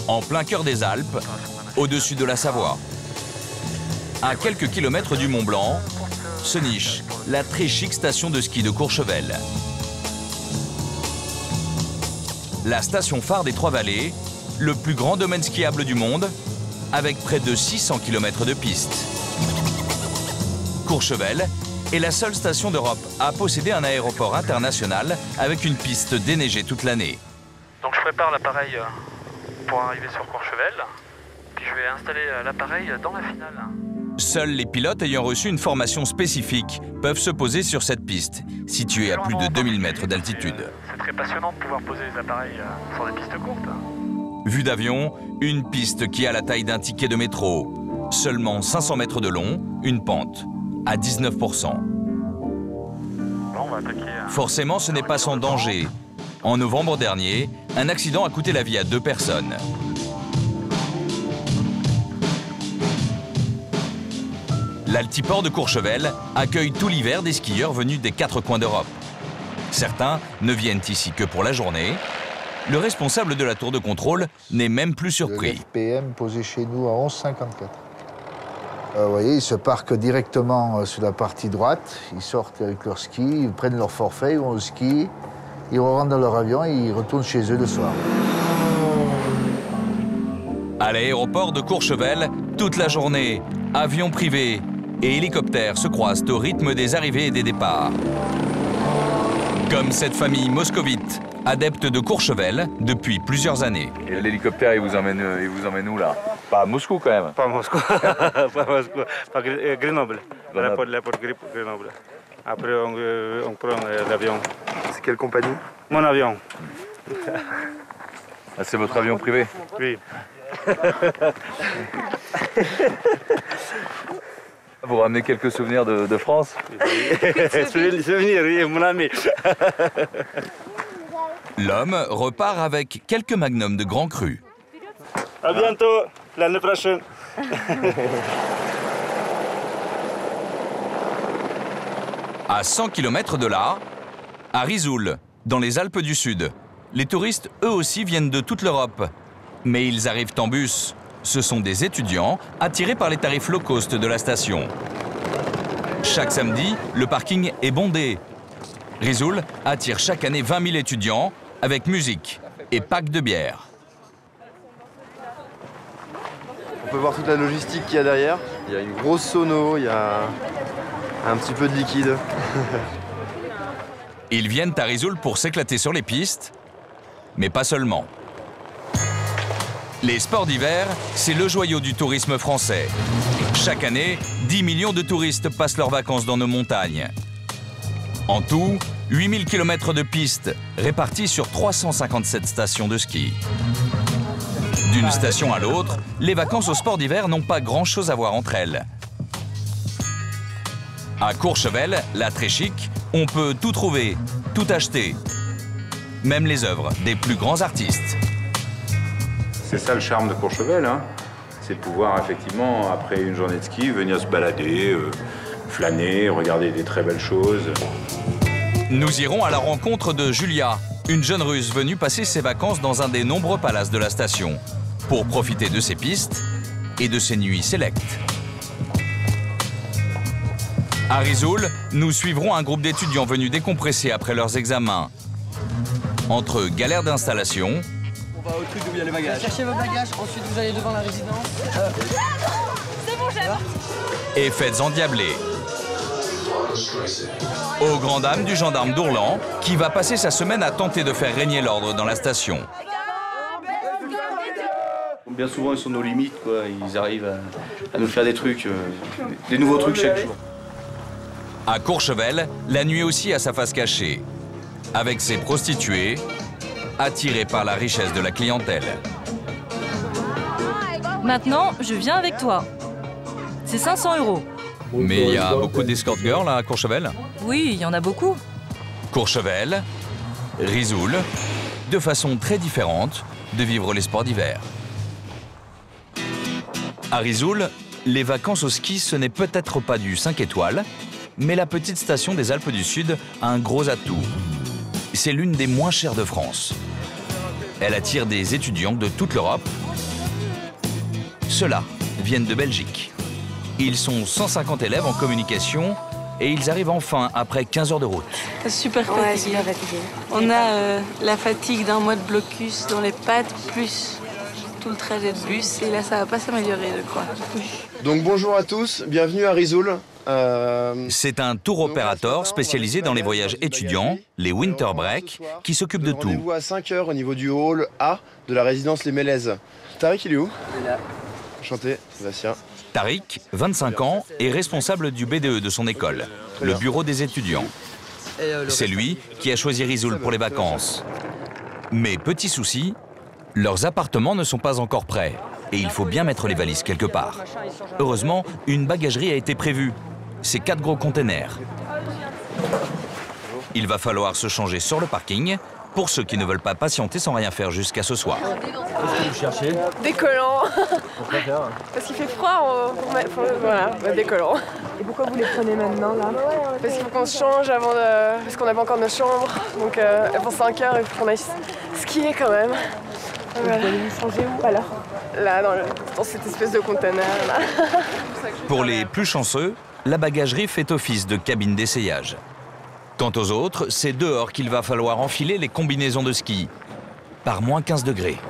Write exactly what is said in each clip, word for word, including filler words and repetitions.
En plein cœur des Alpes, au-dessus de la Savoie. À quelques kilomètres du Mont Blanc, se niche la très chic station de ski de Courchevel. La station phare des Trois-Vallées, le plus grand domaine skiable du monde, avec près de six cents kilomètres de pistes. Courchevel est la seule station d'Europe à posséder un aéroport international avec une piste déneigée toute l'année. Donc je prépare l'appareil pour arriver sur Courchevel, puis je vais installer l'appareil dans la finale. Seuls les pilotes ayant reçu une formation spécifique peuvent se poser sur cette piste, située à plus de deux mille mètres d'altitude. C'est très passionnant de pouvoir poser les appareils sur des pistes courtes. Vue d'avion, une piste qui a la taille d'un ticket de métro. Seulement cinq cents mètres de long, une pente à dix-neuf pour cent. Bon, on va attaquer. Forcément, ce n'est pas sans danger. En novembre dernier, un accident a coûté la vie à deux personnes. L'Altiport de Courchevel accueille tout l'hiver des skieurs venus des quatre coins d'Europe. Certains ne viennent ici que pour la journée. Le responsable de la tour de contrôle n'est même plus surpris. Le F P M posé chez nous à onze virgule cinquante-quatre. Euh, vous voyez, ils se parquent directement sur la partie droite. Ils sortent avec leur ski, ils prennent leur forfait, ils vont au ski, ils rentrent dans leur avion et ils retournent chez eux le soir. À l'aéroport de Courchevel, toute la journée, avions privés et hélicoptères se croisent au rythme des arrivées et des départs. Comme cette famille moscovite, adepte de Courchevel depuis plusieurs années. L'hélicoptère, il vous emmène, il vous emmène où là? Pas à Moscou quand même. Pas à Moscou, pas à Moscou, pas à Grenoble. L'aéroport de Grenoble. Après, on, on prend l'avion. C'est quelle compagnie? Mon avion. Ah, c'est votre avion privé? Oui. Vous ramenez quelques souvenirs de, de France? Souvenirs, oui, mon ami. L'homme repart avec quelques magnums de Grand Cru. À bientôt, l'année prochaine. À cent kilomètres de là, à Risoul, dans les Alpes du Sud, les touristes, eux aussi, viennent de toute l'Europe. Mais ils arrivent en bus. Ce sont des étudiants attirés par les tarifs low cost de la station. Chaque samedi, le parking est bondé. Risoul attire chaque année vingt mille étudiants avec musique et packs de bière. On peut voir toute la logistique qu'il y a derrière. Il y a une grosse sono, il y a un petit peu de liquide. Ils viennent à Risoul pour s'éclater sur les pistes, mais pas seulement. Les sports d'hiver, c'est le joyau du tourisme français. Chaque année, dix millions de touristes passent leurs vacances dans nos montagnes. En tout, huit mille kilomètres de pistes répartis sur trois cent cinquante-sept stations de ski. D'une station à l'autre, les vacances aux sports d'hiver n'ont pas grand-chose à voir entre elles. À Courchevel, là très chic, on peut tout trouver, tout acheter. Même les œuvres des plus grands artistes. C'est ça le charme de Courchevel, hein. C'est de pouvoir effectivement, après une journée de ski, venir se balader, euh, flâner, regarder des très belles choses. Nous irons à la rencontre de Julia, une jeune Russe venue passer ses vacances dans un des nombreux palaces de la station, pour profiter de ses pistes et de ses nuits sélectes. À Risoul, nous suivrons un groupe d'étudiants venus décompresser après leurs examens. Entre galères d'installation, on va au truc où il y a les bagages. Cherchez vos bagages, ensuite vous allez devant la résidence. Euh... C'est bon, chef. Et fêtes endiablées. Aux grandes dames du gendarme d'Ourlan, qui va passer sa semaine à tenter de faire régner l'ordre dans la station. Bien souvent, ils sont nos limites, quoi. Ils arrivent à, à nous faire des trucs, euh, des nouveaux trucs chaque jour. À Courchevel, la nuit aussi a sa face cachée, avec ses prostituées, attirées par la richesse de la clientèle. Maintenant, je viens avec toi. C'est cinq cents euros. Mais il y a beaucoup d'escort girls à Courchevel? Oui, il y en a beaucoup. Courchevel, Risoul, deux façons très différentes de vivre les sports d'hiver. À Risoul, les vacances au ski, ce n'est peut-être pas du cinq étoiles, mais la petite station des Alpes du Sud a un gros atout. C'est l'une des moins chères de France. Elle attire des étudiants de toute l'Europe. Ceux-là viennent de Belgique. Ils sont cent cinquante élèves en communication et ils arrivent enfin après quinze heures de route. Super fatigué. Ouais, super fatigué. On a euh, la fatigue d'un mois de blocus dans les pattes, plus tout le trajet de bus. Et là, ça va pas s'améliorer, je crois. Donc bonjour à tous, bienvenue à Risoul. Euh... C'est un tour opérateur spécialisé dans les voyages étudiants, les winter break, qui s'occupe de tout. Rendez-vous à cinq heures au niveau du hall A de la résidence Les Mélèzes. Tariq, il est où? Il est là. Enchanté, Sébastien. Tariq, vingt-cinq ans, est responsable du B D E de son école, le bureau des étudiants. C'est lui qui a choisi Risoul pour les vacances. Mais petit souci, leurs appartements ne sont pas encore prêts et il faut bien mettre les valises quelque part. Heureusement, une bagagerie a été prévue. C'est quatre gros containers. Il va falloir se changer sur le parking pour ceux qui ne veulent pas patienter sans rien faire jusqu'à ce soir. Qu'est-ce que vous cherchez? Des collants. Pourquoi faire? Parce qu'il fait froid, on... pour mettre... pour... voilà, des collants. Et pourquoi vous les prenez maintenant là? Parce qu'il faut qu'on se change avant de... parce qu'on n'a pas encore nos chambres. Donc euh, avant cinq heures, il faut qu'on aille skier quand même. Voilà. Vous allez vous changer où alors? Là, dans, le... dans cette espèce de container là. Pour les plus chanceux, la bagagerie fait office de cabine d'essayage. Quant aux autres, c'est dehors qu'il va falloir enfiler les combinaisons de ski, par moins quinze degrés.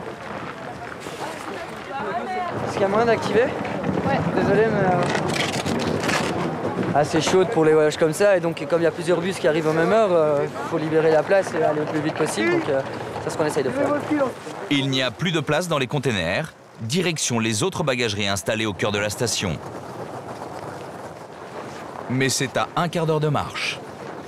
Est-ce qu'il y a moyen d'activer? Ouais. Désolé, mais... Euh... assez chaude pour les voyages comme ça, et donc comme il y a plusieurs bus qui arrivent en même heure, il euh, faut libérer la place et aller le plus vite possible, donc euh, c'est ce qu'on essaye de faire. Il n'y a plus de place dans les containers. Direction les autres bagageries installées au cœur de la station. Mais c'est à un quart d'heure de marche.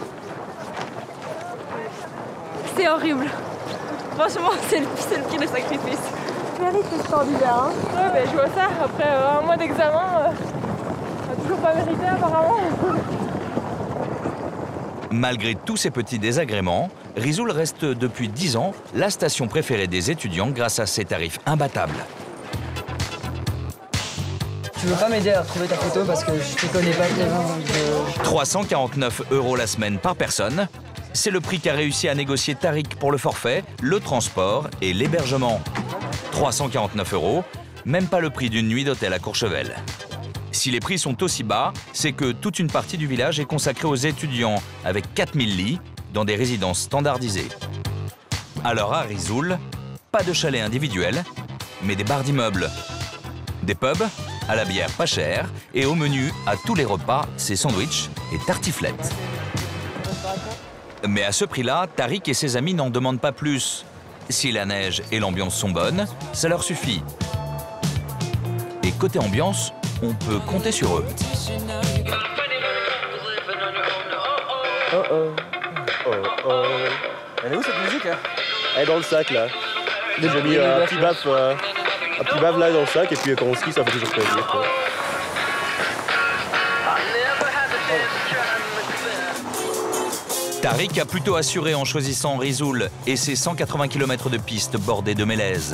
C'est horrible. Franchement, c'est le, le pire des sacrifices. Mérite ce sport d'hiver, hein? Ouais, ben, je vois ça. Après euh, un mois d'examen, euh, on n'a toujours pas mérité apparemment. Malgré tous ces petits désagréments, Risoul reste depuis dix ans la station préférée des étudiants grâce à ses tarifs imbattables. Tu veux pas m'aider à retrouver ta photo parce que je te connais pas tellement. De... trois cent quarante-neuf euros la semaine par personne. C'est le prix qu'a réussi à négocier Tariq pour le forfait, le transport et l'hébergement. trois cent quarante-neuf euros, même pas le prix d'une nuit d'hôtel à Courchevel. Si les prix sont aussi bas, c'est que toute une partie du village est consacrée aux étudiants, avec quatre mille lits, dans des résidences standardisées. Alors à Risoul, pas de chalet individuel, mais des bars d'immeubles. Des pubs, à la bière pas chère, et au menu, à tous les repas, c'est sandwichs et tartiflettes. Mais à ce prix-là, Tariq et ses amis n'en demandent pas plus. Si la neige et l'ambiance sont bonnes, ça leur suffit. Et côté ambiance, on peut compter sur eux. Oh oh. Oh oh. Elle est où cette musique là? Elle est dans le sac là. J'ai mis euh, un petit baf, euh, un petit baf là dans le sac et puis quand on skie ça fait toujours plaisir quoi. Tariq a plutôt assuré en choisissant Risoul et ses cent quatre-vingts kilomètres de pistes bordées de mélèzes.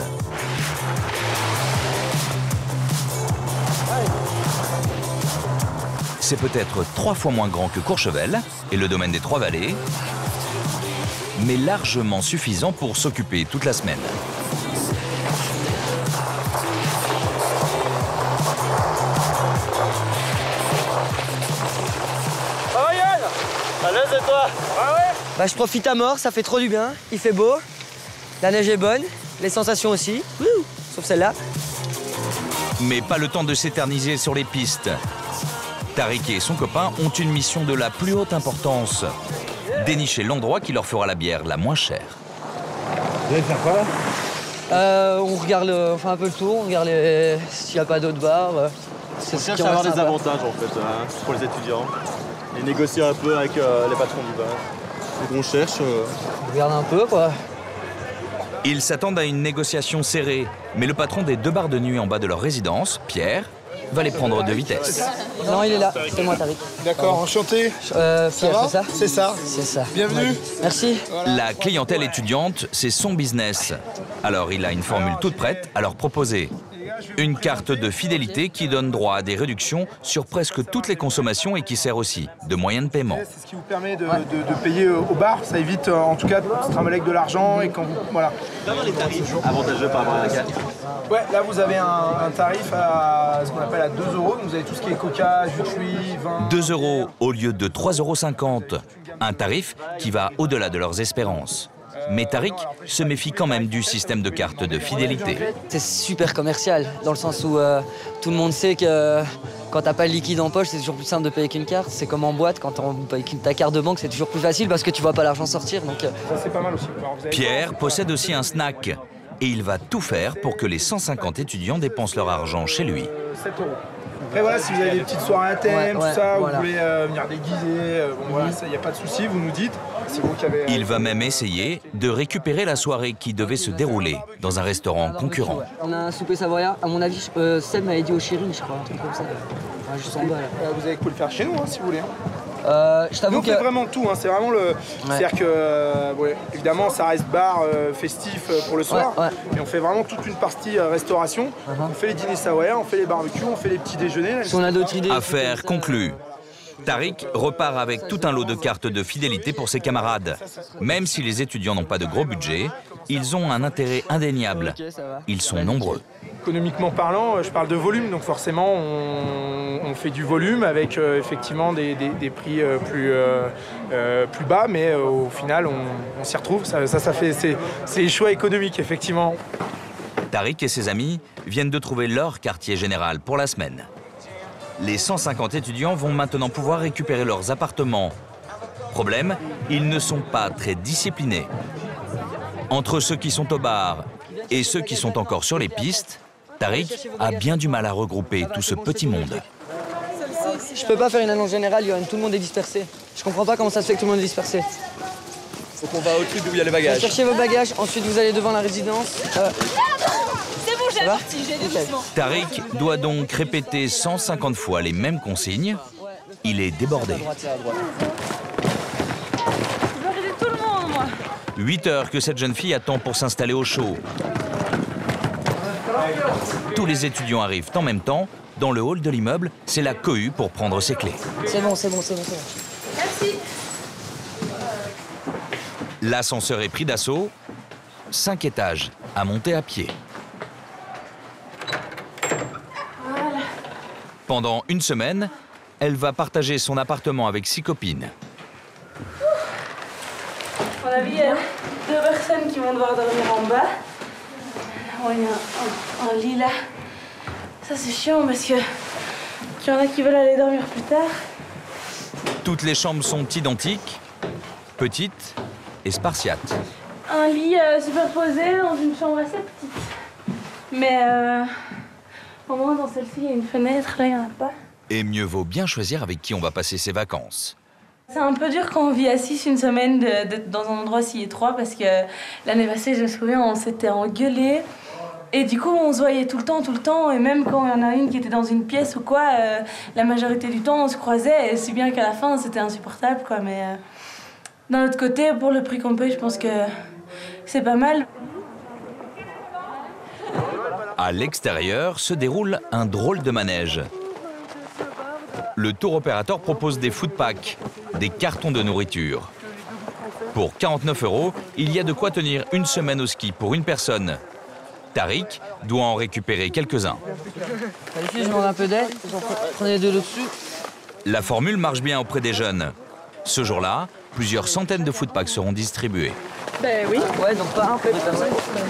C'est peut-être trois fois moins grand que Courchevel et le domaine des Trois-Vallées, mais largement suffisant pour s'occuper toute la semaine. Oh Yann! Allez, c'est toi! Ah ouais? Bah je profite à mort, ça fait trop du bien, il fait beau, la neige est bonne, les sensations aussi, Wouh! Sauf celle-là. Mais pas le temps de s'éterniser sur les pistes. Tariq et son copain ont une mission de la plus haute importance. Dénicher l'endroit qui leur fera la bière la moins chère. Vous allez faire quoi là? euh, On regarde le, on fait un peu le tour, on regarde les... s'il n'y a pas d'autres bars. Euh, on cherche à avoir des avantages en fait hein, pour les étudiants. Et négocier un peu avec euh, les patrons du bar. Donc on cherche. Euh... On regarde un peu quoi. Ils s'attendent à une négociation serrée, mais le patron des deux bars de nuit en bas de leur résidence, Pierre, va les prendre de vitesse. Non, il est là, c'est moi Tariq. D'accord, enchanté. Euh, Pierre, c'est ça? C'est ça. C'est ça. Bienvenue. Merci. La clientèle étudiante, c'est son business. Alors il a une formule toute prête à leur proposer. Une carte de fidélité qui donne droit à des réductions sur presque toutes les consommations et qui sert aussi de moyen de paiement. C'est ce qui vous permet de, de, de payer au bar. Ça évite en tout cas de se trimballer avec de l'argent et quand vous... Voilà. D'avoir les tarifs avantageux par rapport à la carte. Ouais, là vous avez un, un tarif à ce qu'on appelle à deux euros. Vous avez tout ce qui est coca, jus de fruits, vin... deux euros au lieu de trois euros cinquante. Un tarif qui va au-delà de leurs espérances. Mais Tariq se méfie quand même du système de carte de fidélité. C'est super commercial, dans le sens où euh, tout le monde sait que quand t'as pas le liquide en poche, c'est toujours plus simple de payer qu'une carte. C'est comme en boîte, quand on paye ta carte de banque, c'est toujours plus facile parce que tu vois pas l'argent sortir. Donc, euh... Ça c'est pas mal aussi. Pierre possède aussi un snack et il va tout faire pour que les cent cinquante étudiants dépensent leur argent chez lui. sept euros. Après voilà, si vous avez des petites soirées à thème, ouais, ouais, tout ça, voilà. Vous voulez euh, venir déguiser, euh, bon, voilà, il n'y a pas de souci, vous nous dites. Vous qui avez, euh... Il va même essayer de récupérer la soirée qui devait se dérouler dans un restaurant concurrent. On a un souper savoyard, à mon avis, euh, Seb m'avait dit au Chéri, je crois, un truc comme ça. Ouais, juste en bas, là. Vous avez quoi le faire chez nous, hein, si vous voulez. Euh, je t'avoue que... on fait vraiment tout, hein, c'est vraiment le... Ouais. C'est-à-dire que, euh, ouais, évidemment, ça reste bar euh, festif euh, pour le soir, ouais, ouais. Mais on fait vraiment toute une partie euh, restauration. Uh-huh. On fait les dîners savoyards, on fait les barbecues, on fait les petits déjeuners. Là, si on a d'autres idées... Affaire conclue. Tariq repart avec tout un lot de cartes de fidélité pour ses camarades. Même si les étudiants n'ont pas de gros budget, ils ont un intérêt indéniable. Ils sont nombreux. Économiquement parlant, je parle de volume, donc forcément on, on fait du volume avec euh, effectivement des, des, des prix euh, plus, euh, euh, plus bas, mais euh, au final on, on s'y retrouve. Ça, ça, ça fait c'est les choix économiques effectivement. Tariq et ses amis viennent de trouver leur quartier général pour la semaine. Les cent cinquante étudiants vont maintenant pouvoir récupérer leurs appartements. Problème, ils ne sont pas très disciplinés. Entre ceux qui sont au bar et ceux qui sont encore sur les pistes, Tariq a bien du mal à regrouper tout ce petit monde. Je peux pas faire une annonce générale, Yoann, tout le monde est dispersé. Je comprends pas comment ça se fait que tout le monde est dispersé. Faut qu'on va au truc où il y a les bagages. Cherchez vos bagages, ensuite vous allez devant la résidence. Euh... C'est bon, j'ai parti, j'ai des doucement. Tariq doit donc répéter cent cinquante fois les mêmes consignes. Il est débordé. huit heures que cette jeune fille attend pour s'installer au chaud. Tous les étudiants arrivent en même temps. Dans le hall de l'immeuble, c'est la cohue pour prendre ses clés. C'est bon, c'est bon, c'est bon, c'est bon. Merci. L'ascenseur est pris d'assaut. Cinq étages à monter à pied. Voilà. Pendant une semaine, elle va partager son appartement avec six copines. On a vu euh, deux personnes qui vont devoir dormir en bas. Oh, il y a un, un, un lit là. Ça c'est chiant parce que qu'il y en a qui veulent aller dormir plus tard. Toutes les chambres sont identiques, petites et spartiates. Un lit euh, superposé dans une chambre assez petite. Mais euh, au moins dans celle-ci il y a une fenêtre, là il n'y en a pas. Et mieux vaut bien choisir avec qui on va passer ses vacances. C'est un peu dur quand on vit à six une semaine d'être dans un endroit si étroit parce que l'année passée, je me souviens, on s'était engueulés. Et du coup, on se voyait tout le temps, tout le temps. Et même quand il y en a une qui était dans une pièce ou quoi, euh, la majorité du temps, on se croisait. Et si bien qu'à la fin, c'était insupportable, quoi. Mais euh, d'un autre côté, pour le prix qu'on paye, je pense que c'est pas mal. À l'extérieur se déroule un drôle de manège. Le tour opérateur propose des food packs, des cartons de nourriture. Pour quarante-neuf euros, il y a de quoi tenir une semaine au ski pour une personne. Tariq doit en récupérer quelques-uns. Les filles, je demande un peu d'aide, prenez de l'eau dessus. La formule marche bien auprès des jeunes. Ce jour-là, plusieurs centaines de food packs seront distribués. Ben oui. Ouais, donc pas un peu de personnes.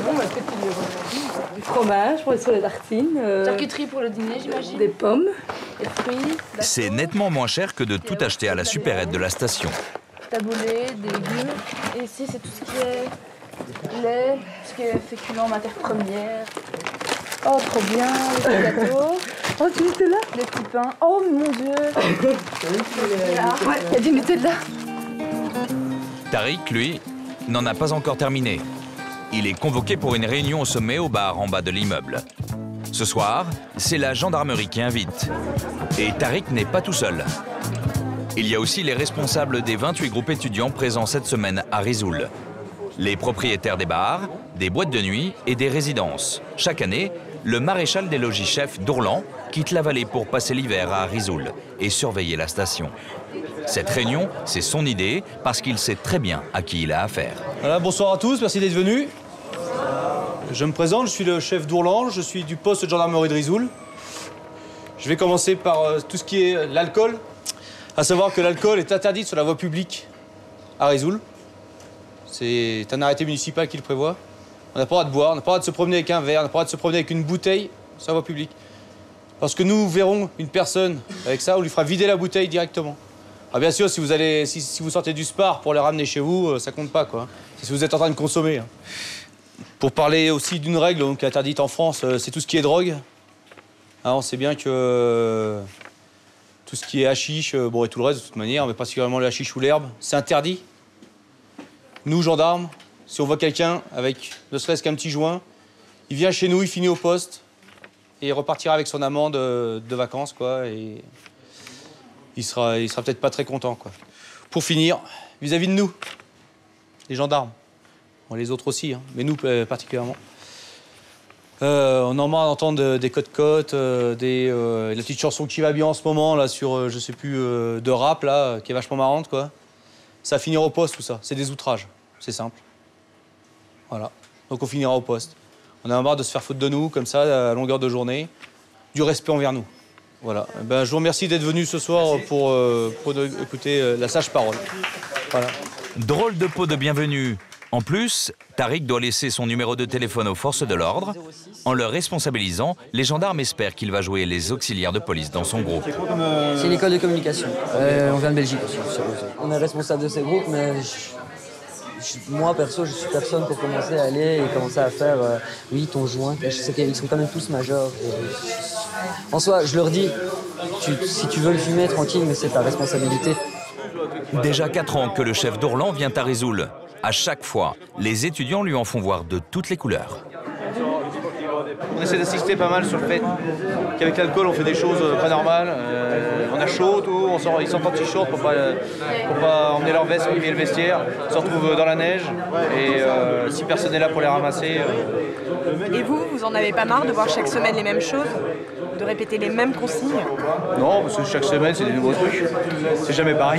Du fromage pour être sur les tartines. Euh, Charcuterie pour le dîner, j'imagine. Des pommes, des fruits. C'est nettement moins cher que de tout acheter à la supérette de la station. Taboulé, des légumes. Et ici, c'est tout ce qui est lait, tout ce qui est féculent, matière première. Oh, trop bien, les petits gâteaux. Oh, tu étais là? Les petits pains. Oh, mon Dieu. Ouais, il y a du Nutella. Tariq, lui, n'en a pas encore terminé. Il est convoqué pour une réunion au sommet au bar en bas de l'immeuble. Ce soir, c'est la gendarmerie qui invite. Et Tariq n'est pas tout seul. Il y a aussi les responsables des vingt-huit groupes étudiants présents cette semaine à Risoul. Les propriétaires des bars, des boîtes de nuit et des résidences. Chaque année, le maréchal des logis-chefs d'Ourlan quitte la vallée pour passer l'hiver à Risoul et surveiller la station. Cette réunion, c'est son idée parce qu'il sait très bien à qui il a affaire. Voilà, bonsoir à tous, merci d'être venus. Je me présente, je suis le chef d'Ourlan, je suis du poste de gendarmerie de Risoul. Je vais commencer par euh, tout ce qui est l'alcool. À savoir que l'alcool est interdit sur la voie publique à Risoul. C'est un arrêté municipal qui le prévoit. On n'a pas le droit de boire, on n'a pas le droit de se promener avec un verre, on n'a pas le droit de se promener avec une bouteille sur la voie publique. Lorsque nous verrons une personne avec ça, on lui fera vider la bouteille directement. Ah, bien sûr, si vous, allez, si, si vous sortez du spar pour les ramener chez vous, ça compte pas, quoi. C'est si vous êtes en train de consommer. Hein. Pour parler aussi d'une règle donc, qui est interdite en France, c'est tout ce qui est drogue. Alors, on sait bien que euh, tout ce qui est hashish, euh, bon, et tout le reste, de toute manière, mais particulièrement le hashish ou l'herbe, c'est interdit. Nous, gendarmes, si on voit quelqu'un avec ne serait-ce qu'un petit joint, il vient chez nous, il finit au poste, et il repartira avec son amende de, de vacances, quoi, et il sera, il sera peut-être pas très content, quoi. Pour finir, vis-à-vis de nous, les gendarmes, bon, les autres aussi, hein, mais nous particulièrement, euh, on en marre d'entendre des côtes-côtes, euh, des euh, la petite chanson qui va bien en ce moment, là, sur, euh, je sais plus, euh, de rap, là, qui est vachement marrante, quoi. Ça va finir au poste, tout ça. C'est des outrages, c'est simple. Voilà, donc on finira au poste. On a marre de se faire foutre de nous, comme ça, à longueur de journée. Du respect envers nous. Voilà. Ben, je vous remercie d'être venus ce soir pour, euh, pour écouter euh, la sage parole. Voilà. Drôle de pot de bienvenue. En plus, Tariq doit laisser son numéro de téléphone aux forces de l'ordre. En le responsabilisant, les gendarmes espèrent qu'il va jouer les auxiliaires de police dans son groupe. C'est l'école de communication. Euh, on vient de Belgique aussi. On est responsable de ces groupes, mais je, je, moi, perso, je suis personne pour commencer à aller et commencer à faire euh, oui, ton joint. Je sais qu'ils sont quand même tous majeurs. Et, en soi, je leur dis, tu, si tu veux le fumer, tranquille, mais c'est ta responsabilité. Déjà quatre ans que le chef d'Ourlan vient à Risoul. À chaque fois, les étudiants lui en font voir de toutes les couleurs. On essaie d'assister pas mal sur le fait qu'avec l'alcool, on fait des choses pas normales. Euh, on a chaud, tout, on sort, ils sortent en t-shirt pour pas, pour pas emmener leur veste, emmener le vestiaire. Ils se retrouvent dans la neige et euh, si personne n'est là pour les ramasser. Euh... Et vous, vous en avez pas marre de voir chaque semaine les mêmes choses? De répéter les mêmes consignes? Non, parce que chaque semaine, c'est des nouveaux trucs. C'est jamais pareil.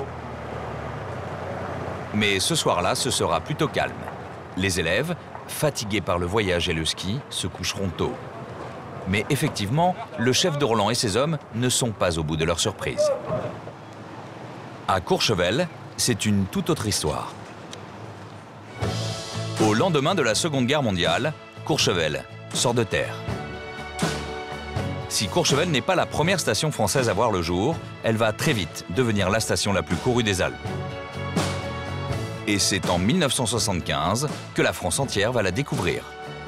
Mais ce soir-là, ce sera plutôt calme. Les élèves, fatigués par le voyage et le ski, se coucheront tôt. Mais effectivement, le chef d'Ourlan et ses hommes ne sont pas au bout de leur surprise. À Courchevel, c'est une toute autre histoire. Au lendemain de la Seconde Guerre mondiale, Courchevel sort de terre. Si Courchevel n'est pas la première station française à voir le jour, elle va très vite devenir la station la plus courue des Alpes. Et c'est en mille neuf cent soixante-quinze que la France entière va la découvrir.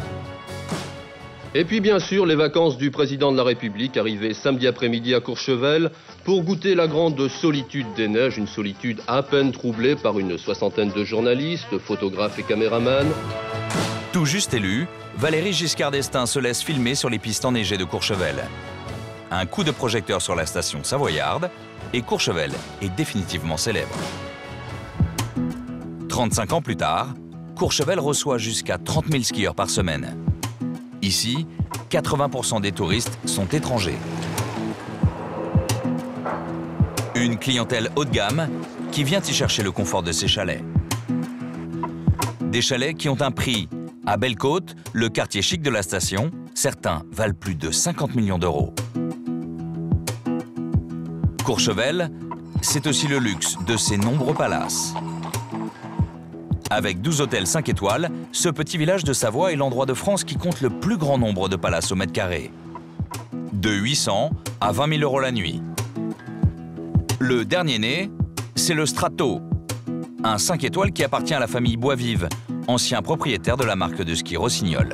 Et puis bien sûr, les vacances du président de la République arrivaient samedi après-midi à Courchevel pour goûter la grande solitude des neiges, une solitude à peine troublée par une soixantaine de journalistes, photographes et caméramans. Tout juste élu, Valéry Giscard d'Estaing se laisse filmer sur les pistes enneigées de Courchevel. Un coup de projecteur sur la station savoyarde et Courchevel est définitivement célèbre. trente-cinq ans plus tard, Courchevel reçoit jusqu'à trente mille skieurs par semaine. Ici, quatre-vingts pour cent des touristes sont étrangers. Une clientèle haut de gamme qui vient y chercher le confort de ses chalets. Des chalets qui ont un prix. À Belle-Côte, le quartier chic de la station, certains valent plus de cinquante millions d'euros. Courchevel, c'est aussi le luxe de ses nombreux palaces. Avec douze hôtels cinq étoiles, ce petit village de Savoie est l'endroit de France qui compte le plus grand nombre de palaces au mètre carré. De huit cents à vingt mille euros la nuit. Le dernier né, c'est le Strato, un cinq étoiles qui appartient à la famille Boisvive, ancien propriétaire de la marque de ski Rossignol.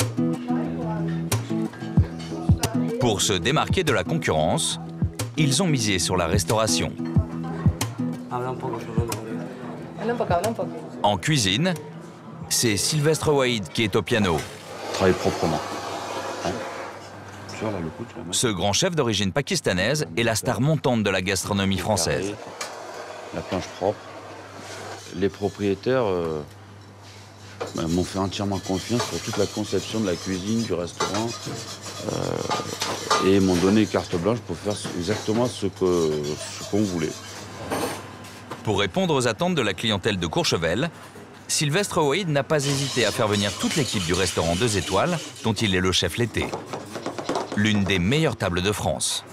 Pour se démarquer de la concurrence, ils ont misé sur la restauration. En cuisine, c'est Sylvestre Waïd qui est au piano. Travaille proprement. Hein? Ce grand chef d'origine pakistanaise est la star montante de la gastronomie française. La planche propre. Les propriétaires, euh, ben, m'ont fait entièrement confiance sur toute la conception de la cuisine, du restaurant, euh, et m'ont donné carte blanche pour faire exactement ce que, ce qu'on voulait. Pour répondre aux attentes de la clientèle de Courchevel, Sylvestre Waïd n'a pas hésité à faire venir toute l'équipe du restaurant deux étoiles, dont il est le chef l'été. L'une des meilleures tables de France.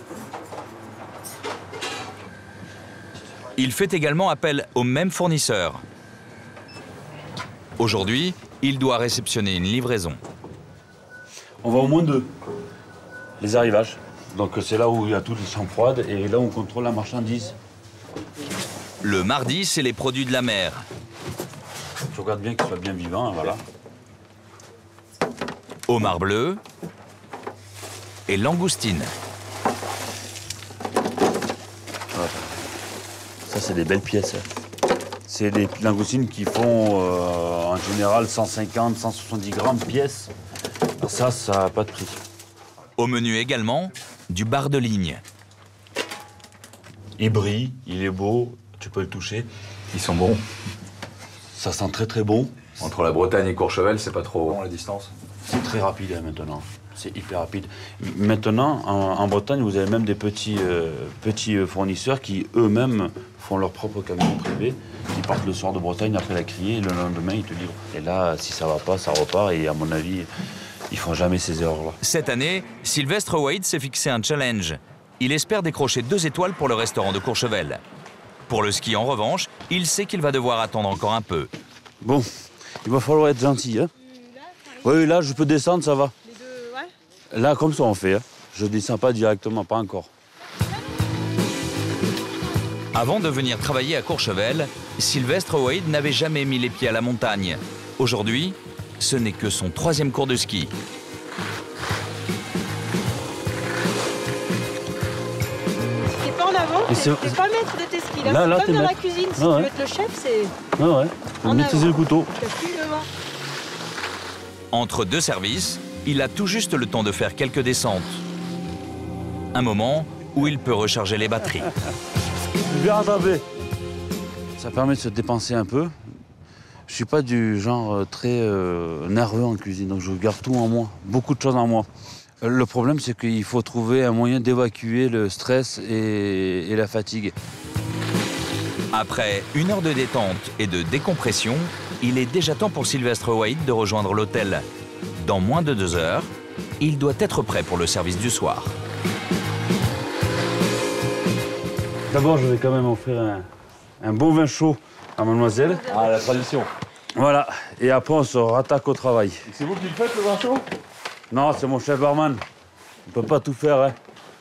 Il fait également appel aux mêmes fournisseurs. Aujourd'hui, il doit réceptionner une livraison. On va au moins deux. Les arrivages. Donc c'est là où il y a toutes les chambres froides et là où on contrôle la marchandise. Le mardi, c'est les produits de la mer. Je regarde bien qu'ils soient bien vivants, hein, voilà. Homard bleu et langoustine. Voilà. Ça, c'est des belles pièces. C'est des langoustines qui font euh, en général cent cinquante, cent soixante-dix grammes pièce. Alors ça, ça n'a pas de prix. Au menu également, du bar de ligne. Il brille, il est beau, tu peux le toucher. Ils sont bons. Ça sent très très bon. Entre la Bretagne et Courchevel, c'est pas trop long la distance? C'est très rapide hein, maintenant. C'est hyper rapide. Maintenant, en, en Bretagne, vous avez même des petits, euh, petits fournisseurs qui eux-mêmes font leur propre camion privé, qui partent le soir de Bretagne après la criée et le lendemain ils te livrent. Et là, si ça va pas, ça repart et à mon avis, ils font jamais ces erreurs-là. Cette année, Sylvestre Waïd s'est fixé un challenge. Il espère décrocher deux étoiles pour le restaurant de Courchevel. Pour le ski, en revanche, il sait qu'il va devoir attendre encore un peu. Bon, il va falloir être gentil. Hein. Oui, là, je peux descendre, ça va. Les deux, ouais. Là, comme ça, on fait. Hein. Je descends pas directement, pas encore. Avant de venir travailler à Courchevel, Sylvestre Waïd n'avait jamais mis les pieds à la montagne. Aujourd'hui, ce n'est que son troisième cours de ski. T'es pas en avant, t'es pas le maître de tes skis. Là, là, là comme dans maître. La cuisine, si ah, tu ouais. veux être le chef, c'est... Ah ouais, faut maîtriser le couteau. Entre deux services, il a tout juste le temps de faire quelques descentes. Un moment où il peut recharger les batteries. Bien rattrapé. Ça permet de se dépenser un peu. Je suis pas du genre très euh, nerveux en cuisine, donc je garde tout en moi, beaucoup de choses en moi. Le problème, c'est qu'il faut trouver un moyen d'évacuer le stress et, et la fatigue. Après une heure de détente et de décompression, il est déjà temps pour Sylvestre Waïd de rejoindre l'hôtel. Dans moins de deux heures, il doit être prêt pour le service du soir. D'abord, je vais quand même offrir un, un bon vin chaud à mademoiselle. Ah, la tradition. Voilà, et après on se rattaque au travail. C'est vous qui le faites, le vin chaud? Non, c'est mon chef barman. On peut pas tout faire, hein.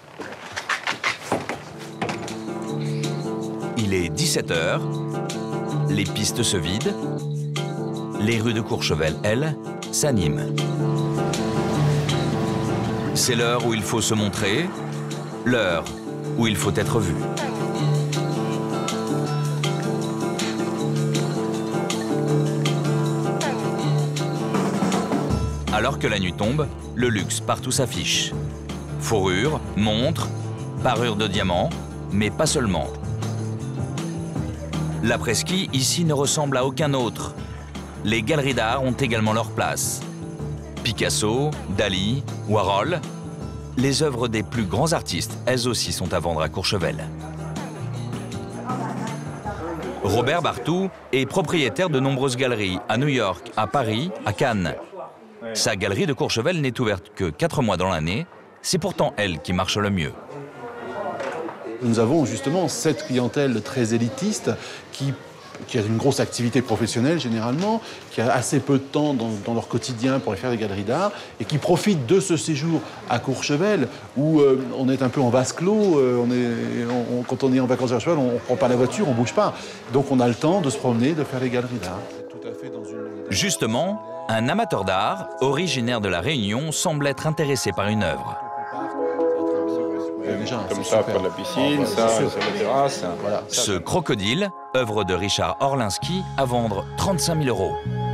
Il est dix-sept heures, les pistes se vident, les rues de Courchevel, elles, s'animent. C'est l'heure où il faut se montrer, l'heure où il faut être vu. Alors que la nuit tombe, le luxe partout s'affiche. Fourrure, montres, parures de diamants, mais pas seulement. L'après-ski ici ne ressemble à aucun autre. Les galeries d'art ont également leur place. Picasso, Dali, Warhol, les œuvres des plus grands artistes, elles aussi sont à vendre à Courchevel. Robert Bartou est propriétaire de nombreuses galeries à New York, à Paris, à Cannes. Sa galerie de Courchevel n'est ouverte que quatre mois dans l'année. C'est pourtant elle qui marche le mieux. Nous avons justement cette clientèle très élitiste qui, qui a une grosse activité professionnelle généralement, qui a assez peu de temps dans, dans leur quotidien pour aller faire des galeries d'art et qui profite de ce séjour à Courchevel où euh, on est un peu en vase clos. Euh, on est, on, quand on est en vacances à Courchevel, on ne prend pas la voiture, on ne bouge pas. Donc on a le temps de se promener, de faire des galeries d'art. Tout à fait dans une... Justement, un amateur d'art, originaire de La Réunion, semble être intéressé par une œuvre. Déjà, comme ça, près de la piscine, ça, sur la terrasse. Voilà. Ce crocodile, œuvre de Richard Orlinski, à vendre trente-cinq mille euros.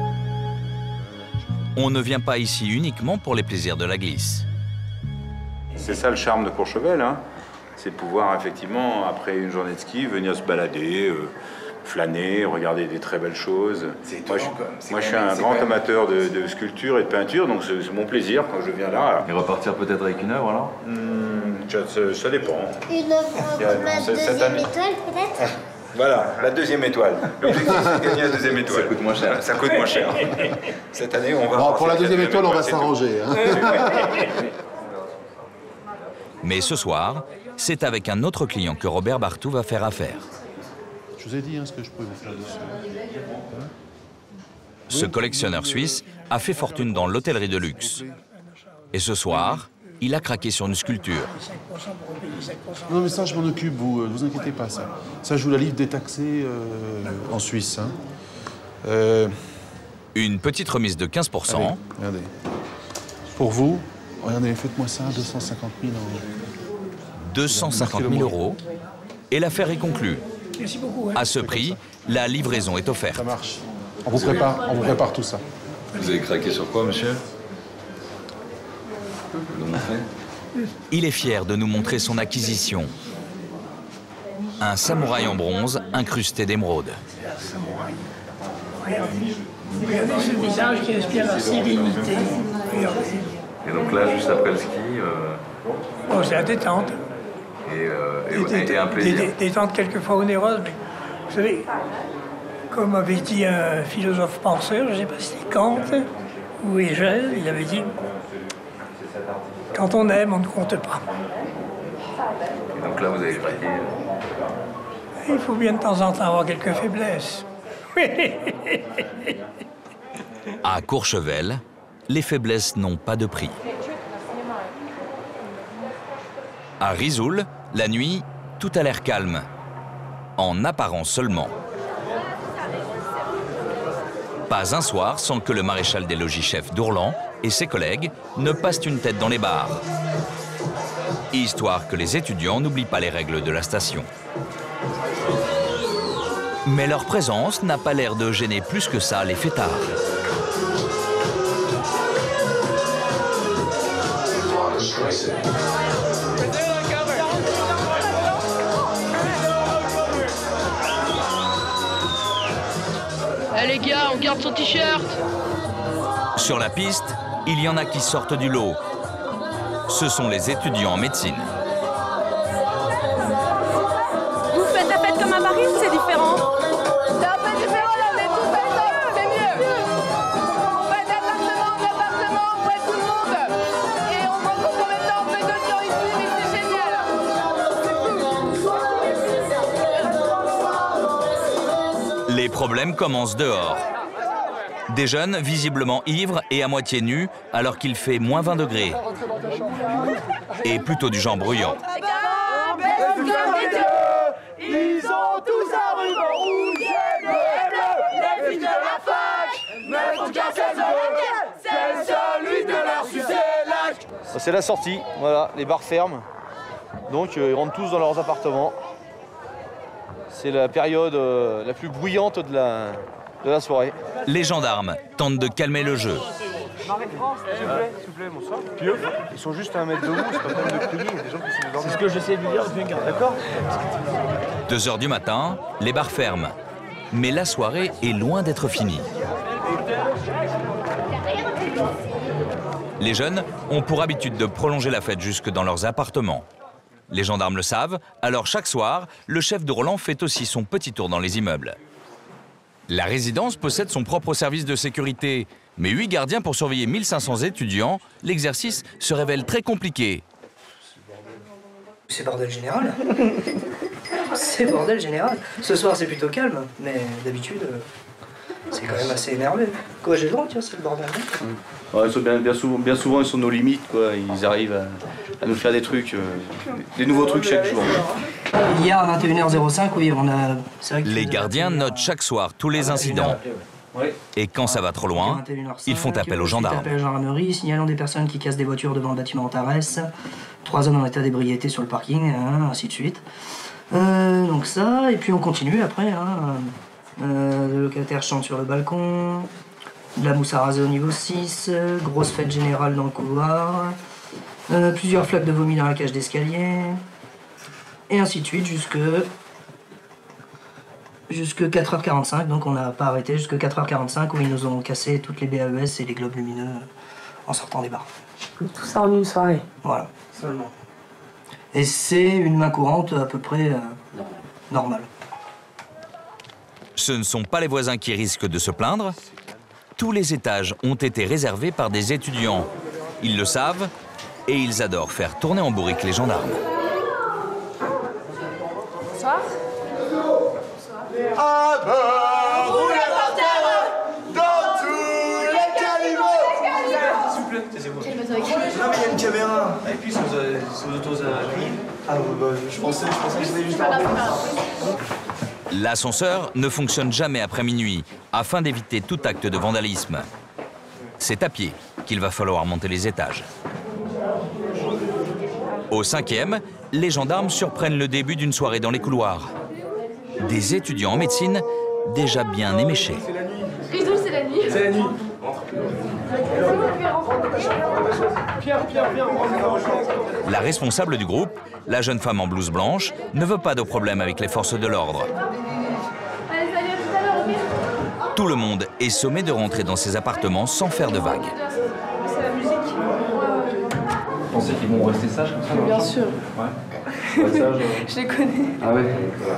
On ne vient pas ici uniquement pour les plaisirs de la glisse. C'est ça le charme de Courchevel, hein. C'est de pouvoir effectivement, après une journée de ski, venir se balader, euh, flâner, regarder des très belles choses. Moi, je, moi, je suis un grand amateur de, de sculpture et de peinture, donc c'est mon plaisir quand je viens là. Et repartir peut-être avec une œuvre alors hmm, ça, ça dépend. Une œuvre comme la deuxième étoile peut-être. Voilà, la deuxième étoile. L'objectif, c'est de gagner la deuxième étoile. Ça coûte moins cher. Ça coûte moins cher. Cette année, on va... Bon, pour la deuxième étoile, on va s'arranger. Hein. Mais ce soir, c'est avec un autre client que Robert Barthou va faire affaire. Je vous ai dit hein, ce que je pouvais vous faire dessus. Ce collectionneur suisse a fait fortune dans l'hôtellerie de luxe. Et ce soir, il a craqué sur une sculpture. Non mais ça je m'en occupe, vous ne vous inquiétez pas ça. Ça je vous la livre détaxée euh, en Suisse. Hein. Euh... Une petite remise de quinze pour cent. Allez, regardez. Pour vous, regardez, faites-moi ça, deux cent cinquante mille euros. deux cent cinquante mille euros. Et l'affaire est conclue. Merci beaucoup. Hein. À ce prix, la livraison est offerte. Ça marche. On vous prépare, on vous prépare tout ça. Vous avez craqué sur quoi, monsieur? Il est fier de nous montrer son acquisition. Un samouraï en bronze incrusté d'émeraude. Regardez, regardez ce visage qui inspire la sérénité. Regardez. Et donc là, juste après le ski... Euh... Oh, c'est la détente. Et, euh, et, et, et un plaisir. Des, des détentes quelquefois onéreuses, mais vous savez, comme avait dit un philosophe penseur, je ne sais pas si c'était Kant ou Hegel, il avait dit quand on aime, on ne compte pas. Et donc là, vous avez craqué. Il faut bien de temps en temps avoir quelques faiblesses. À Courchevel, les faiblesses n'ont pas de prix. À Risoul, la nuit, tout a l'air calme. En apparence seulement. Pas un soir sans que le maréchal des logis-chefs d'Ourlan et ses collègues ne passent une tête dans les bars. Histoire que les étudiants n'oublient pas les règles de la station. Mais leur présence n'a pas l'air de gêner plus que ça les fêtards. Eh les gars, on garde son t-shirt. Sur la piste, il y en a qui sortent du lot. Ce sont les étudiants en médecine. Vous faites la fête comme à Paris ou c'est différent? C'est un peu différent, là on est tous ensemble, c'est mieux. On fait d'appartement en appartement, on voit tout le monde. Et on rencontre en même temps, on fait d'autres gens ici, mais c'est génial. Les problèmes commencent dehors. Des jeunes visiblement ivres et à moitié nus alors qu'il fait moins vingt degrés. Et plutôt du genre bruyant. Ils ont tous un ruban rouge et bleu. Les filles de la fac me font casser le c'est celui de leur sucer la... C'est la sortie, voilà, les bars ferment. Donc euh, ils rentrent tous dans leurs appartements. C'est la période euh, la plus bruyante de la, de la soirée. Les gendarmes tentent de calmer le jeu. Marie-France, s'il vous plaît, s'il vous plaît, bonsoir. Pieux, ils sont juste à un mètre de vous, c'est pas le de crier, il y a des gens qui sont C'est ce que j'essaie de lui dire, d'accord? deux heures du matin, les bars ferment. Mais la soirée est loin d'être finie. Les jeunes ont pour habitude de prolonger la fête jusque dans leurs appartements. Les gendarmes le savent, alors chaque soir, le chef de Roland fait aussi son petit tour dans les immeubles. La résidence possède son propre service de sécurité, mais huit gardiens pour surveiller mille cinq cents étudiants, l'exercice se révèle très compliqué. C'est bordel général. C'est bordel général. Ce soir, c'est plutôt calme, mais d'habitude, c'est quand même assez énervé. Quoi, j'ai le droit, tiens, c'est le bordel. Ouais, ils sont bien, bien, souvent, bien souvent, ils sont nos limites, quoi. Ils arrivent à, à nous faire des trucs, euh, des nouveaux trucs chaque jour. Hier, à vingt et une heures cinq, oui, on a... Vrai que les gardiens notent chaque soir tous les incidents. Et quand ça va trop loin, ils font appel aux gendarmes. Appel à la gendarmerie, signalant des personnes qui cassent des voitures devant le bâtiment Antares. Trois hommes en état d'ébriété sur le parking, hein, ainsi de suite. Euh, donc ça, et puis on continue après. Hein. Euh, le locataire chante sur le balcon. De la mousse à raser au niveau six. Grosse fête générale dans le couloir. Euh, plusieurs flaques de vomi dans la cage d'escalier. Et ainsi de suite jusque... Jusque quatre heures quarante-cinq, donc on n'a pas arrêté jusque quatre heures quarante-cinq où ils nous ont cassé toutes les B A E S et les globes lumineux en sortant des bars. Tout ça en une soirée. Voilà. Seulement. Et c'est une main courante à peu près euh, normale. Ce ne sont pas les voisins qui risquent de se plaindre. Tous les étages ont été réservés par des étudiants. Ils le savent et ils adorent faire tourner en bourrique les gendarmes. Bonsoir. À bord, roule les porteurs dans tous les caniveaux. S'il vous plaît, taisez-vous. Non, mais il y a une caméra. Et puis, si vous avez autorisé à grille. Ah, bah, je pensais, je pensais que c'était juste un. L'ascenseur ne fonctionne jamais après minuit, afin d'éviter tout acte de vandalisme. C'est à pied qu'il va falloir monter les étages. Au cinquième, les gendarmes surprennent le début d'une soirée dans les couloirs. Des étudiants en médecine déjà bien éméchés. Rizoul, c'est la nuit. C'est la nuit. Pierre, Pierre, Pierre, La responsable du groupe, la jeune femme en blouse blanche, ne veut pas de problème avec les forces de l'ordre. Allez, salut, à tout à l'heure, ok? Tout le monde est sommé de rentrer dans ses appartements sans faire de vagues. C'est la musique. Vous pensez qu'ils vont rester sages comme ça? Bien sûr. Ouais. Pas sage, euh... Je les connais. Ah ouais.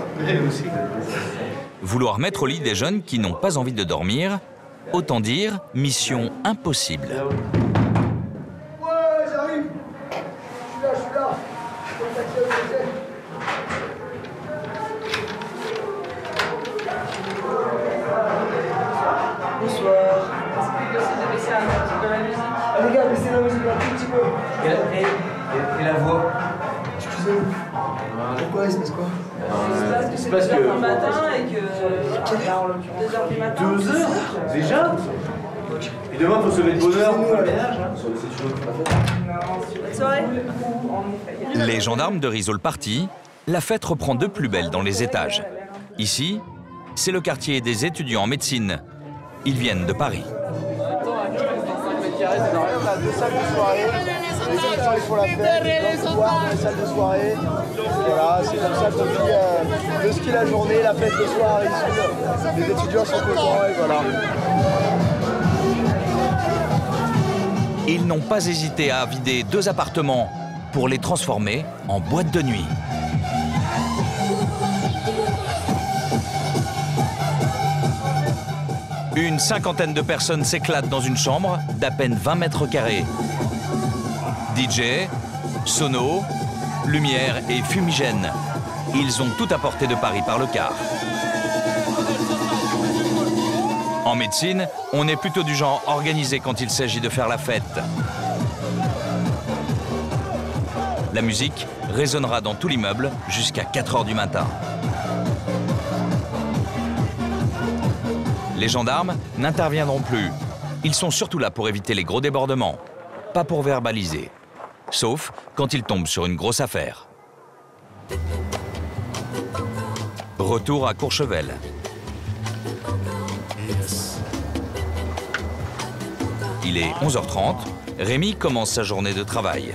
Vouloir mettre au lit des jeunes qui n'ont pas envie de dormir, autant dire mission impossible. Ouais, j'arrive. Je suis là, je suis là. Bonsoir. Ah, les gars, baissez la musique un tout petit peu. Et, et, et, et la voix. Excusez-moi. Pourquoi il se passe quoi? Il se passe que. Le matin et que. Quelle heure en l'occurrence? deux heures du matin. Deux heures déjà? Et demain, il faut se lever de bonne heure pour faire le ménage. Hein. Bonne soirée. Les gendarmes de Rizoul partis, la fête reprend de plus belle dans les étages. Ici, c'est le quartier des étudiants en médecine. Ils viennent de Paris. Deux salles de soirée, les étudiants ils font la fête, dans le soir, dans les salles de soirée. Voilà, c'est comme ça qu'on vit euh, le ski la journée, la fête le soir, et les étudiants sont contents et voilà. Ils n'ont pas hésité à vider deux appartements pour les transformer en boîte de nuit. Une cinquantaine de personnes s'éclatent dans une chambre d'à peine vingt mètres carrés. D J, sono, lumière et fumigène. Ils ont tout apporté de Paris par le car. En médecine, on est plutôt du genre organisé quand il s'agit de faire la fête. La musique résonnera dans tout l'immeuble jusqu'à quatre heures du matin. Les gendarmes n'interviendront plus. Ils sont surtout là pour éviter les gros débordements, pas pour verbaliser. Sauf quand ils tombent sur une grosse affaire. Retour à Courchevel. Il est onze heures trente. Rémi commence sa journée de travail.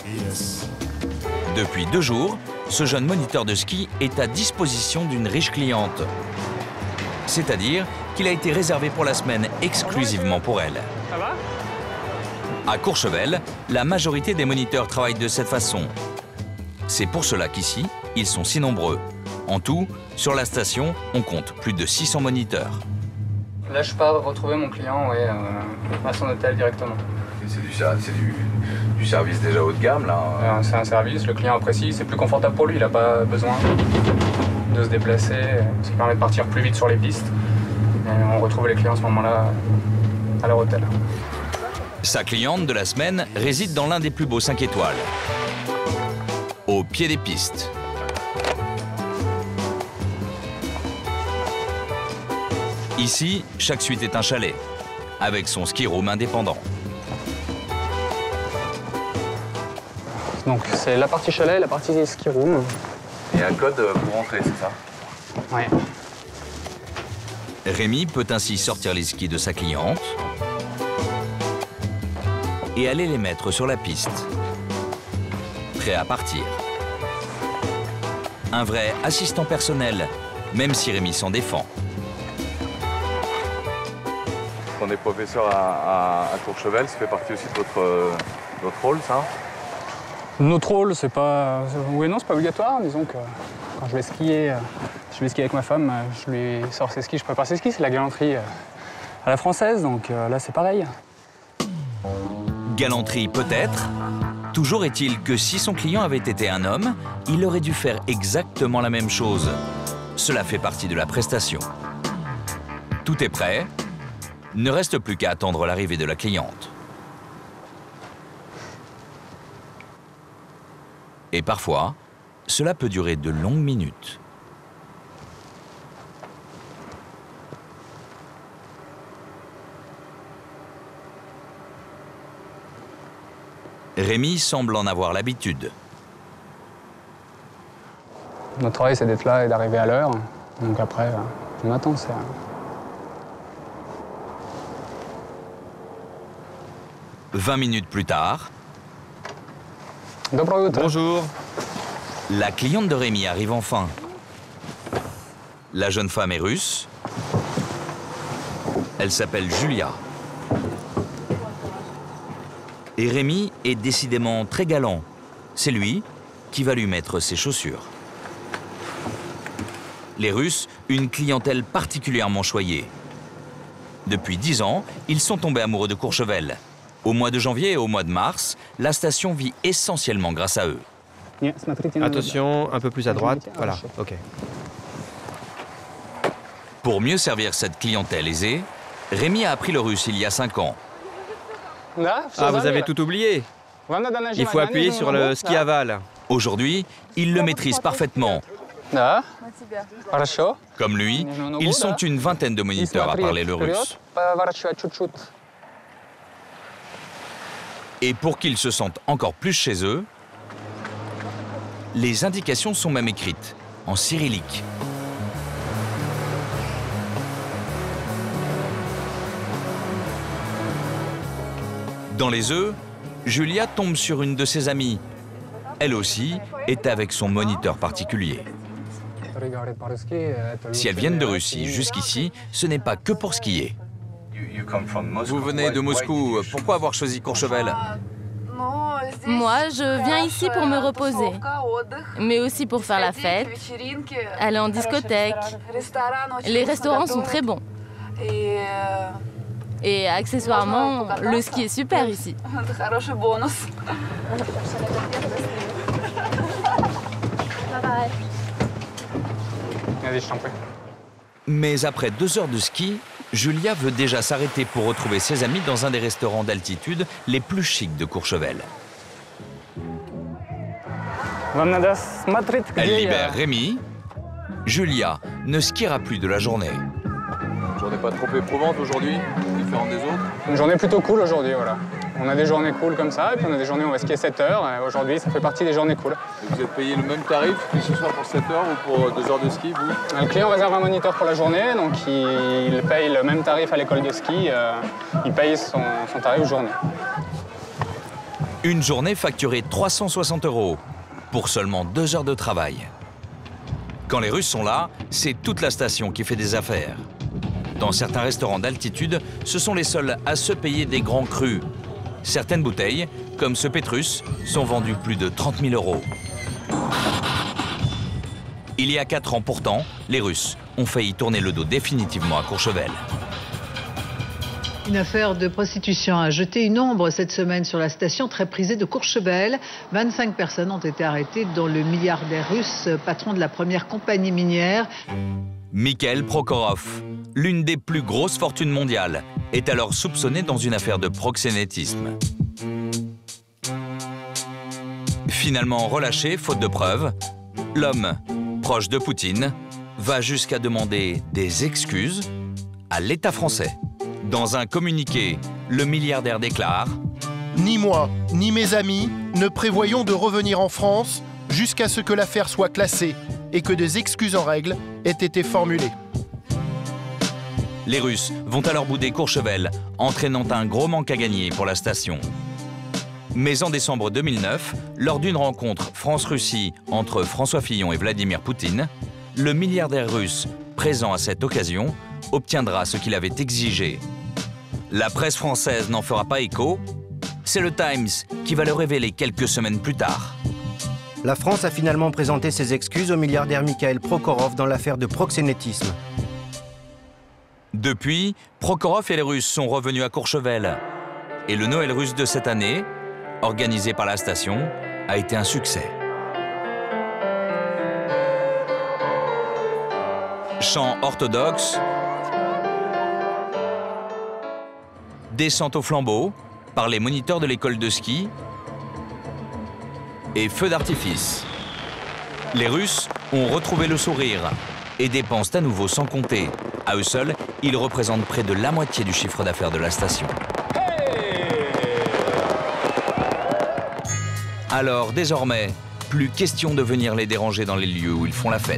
Depuis deux jours, ce jeune moniteur de ski est à disposition d'une riche cliente. C'est-à-dire qu'il a été réservé pour la semaine exclusivement pour elle. Ça va? À Courchevel, la majorité des moniteurs travaillent de cette façon. C'est pour cela qu'ici, ils sont si nombreux. En tout, sur la station, on compte plus de six cents moniteurs. Là, je pars retrouver mon client ouais, euh, à son hôtel directement. C'est du, du, du service déjà haut de gamme, là. Euh, c'est un service, le client apprécie, c'est plus confortable pour lui, il n'a pas besoin de se déplacer, ça permet de partir plus vite sur les pistes. Et on retrouve les clients à ce moment-là à leur hôtel. Sa cliente de la semaine réside dans l'un des plus beaux cinq étoiles, au pied des pistes. Ici, chaque suite est un chalet, avec son ski room indépendant. Donc c'est la partie chalet, la partie ski room. Il y a un code pour rentrer, c'est ça? Oui. Rémi peut ainsi sortir les skis de sa cliente et aller les mettre sur la piste, prêt à partir. Un vrai assistant personnel même si Rémi s'en défend. On est professeur à, à, à Courchevel, ça fait partie aussi de votre, euh, votre rôle, ça? Notre rôle, c'est pas... Oui, non, c'est pas obligatoire. Disons que quand je vais skier, je vais skier avec ma femme, je lui sors ses skis, je prépare ses skis, c'est la galanterie à la française, donc là, c'est pareil. Galanterie peut-être. Toujours est-il que si son client avait été un homme, il aurait dû faire exactement la même chose. Cela fait partie de la prestation. Tout est prêt. Ne reste plus qu'à attendre l'arrivée de la cliente. Et parfois, cela peut durer de longues minutes. Rémi semble en avoir l'habitude. Notre travail, c'est d'être là et d'arriver à l'heure. Donc après, on attend. C'est... vingt minutes plus tard... Bonjour. La cliente de Rémi arrive enfin. La jeune femme est russe. Elle s'appelle Julia. Et Rémi est décidément très galant. C'est lui qui va lui mettre ses chaussures. Les Russes, une clientèle particulièrement choyée. Depuis dix ans, ils sont tombés amoureux de Courchevel. Au mois de janvier et au mois de mars, la station vit essentiellement grâce à eux. Attention, un peu plus à droite. Voilà, ok. Pour mieux servir cette clientèle aisée, Rémi a appris le russe il y a cinq ans. Ah, vous avez tout oublié. Il faut appuyer sur le ski aval. Aujourd'hui, il le maîtrise parfaitement. Comme lui, ils sont une vingtaine de moniteurs à parler le russe. Et pour qu'ils se sentent encore plus chez eux, les indications sont même écrites en cyrillique. Dans les œufs, Julia tombe sur une de ses amies. Elle aussi est avec son moniteur particulier. Si elles viennent de Russie jusqu'ici, ce n'est pas que pour skier. Vous venez de Moscou, pourquoi avoir choisi Courchevel? Moi, je viens ici pour me reposer, mais aussi pour faire la fête, aller en discothèque. Les restaurants sont très bons. Et accessoirement, le ski est super ici. Mais après deux heures de ski, Julia veut déjà s'arrêter pour retrouver ses amis dans un des restaurants d'altitude les plus chics de Courchevel. Elle libère Rémi. Julia ne skiera plus de la journée. Une journée pas trop éprouvante aujourd'hui, différente des autres? Une journée plutôt cool aujourd'hui, voilà. On a des journées cool comme ça, et puis on a des journées où on va skier sept heures. Aujourd'hui, ça fait partie des journées cool. Et vous êtes payé le même tarif, que ce soit pour sept heures ou pour deux heures de ski, vous? Le client réserve un moniteur pour la journée, donc il paye le même tarif à l'école de ski. Euh, il paye son, son tarif journée. Une journée facturée trois cent soixante euros pour seulement deux heures de travail. Quand les Russes sont là, c'est toute la station qui fait des affaires. Dans certains restaurants d'altitude, ce sont les seuls à se payer des grands crus. Certaines bouteilles, comme ce Pétrus, sont vendues plus de trente mille euros. Il y a quatre ans pourtant, les Russes ont failli tourner le dos définitivement à Courchevel. Une affaire de prostitution a jeté une ombre cette semaine sur la station très prisée de Courchevel. vingt-cinq personnes ont été arrêtées, dont le milliardaire russe, patron de la première compagnie minière. Mikhail Prokhorov, l'une des plus grosses fortunes mondiales, est alors soupçonné dans une affaire de proxénétisme. Finalement relâché, faute de preuves, l'homme, proche de Poutine, va jusqu'à demander des excuses à l'État français. Dans un communiqué, le milliardaire déclare « Ni moi, ni mes amis ne prévoyons de revenir en France jusqu'à ce que l'affaire soit classée et que des excuses en règle aient été formulées. » Les Russes vont alors bouder Courchevel, entraînant un gros manque à gagner pour la station. Mais en décembre deux mille neuf, lors d'une rencontre France-Russie entre François Fillon et Vladimir Poutine, le milliardaire russe, présent à cette occasion, obtiendra ce qu'il avait exigé. La presse française n'en fera pas écho. C'est le Times qui va le révéler quelques semaines plus tard. La France a finalement présenté ses excuses au milliardaire Mikhail Prokhorov dans l'affaire de proxénétisme. Depuis, Prokhorov et les Russes sont revenus à Courchevel. Et le Noël russe de cette année, organisé par la station, a été un succès. Chants orthodoxes, descente au flambeau par les moniteurs de l'école de ski et feux d'artifice. Les Russes ont retrouvé le sourire et dépensent à nouveau sans compter. À eux seuls, ils représentent près de la moitié du chiffre d'affaires de la station. Alors, désormais, plus question de venir les déranger dans les lieux où ils font la fête.